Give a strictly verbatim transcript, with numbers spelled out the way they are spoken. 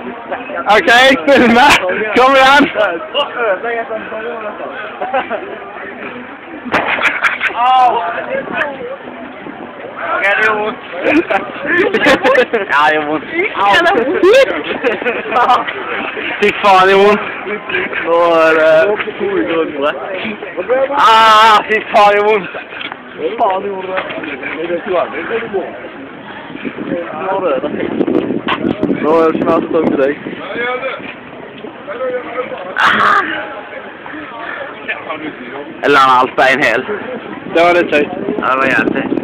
Ok, filme! Kom igjen! Ok, det gjør vondt. Ja, det gjør vondt. Fy faen, det gjør vondt. Nå er det to uker under det. Ah, fy faen, det gjør vondt. Faen, det gjorde det. Det er ikke vanlig. Det er det vondt. Nå er det det. Nå er det snart stått til deg. Eller han alt bein hel. Det var litt tøyt. Ja, det var jævlig.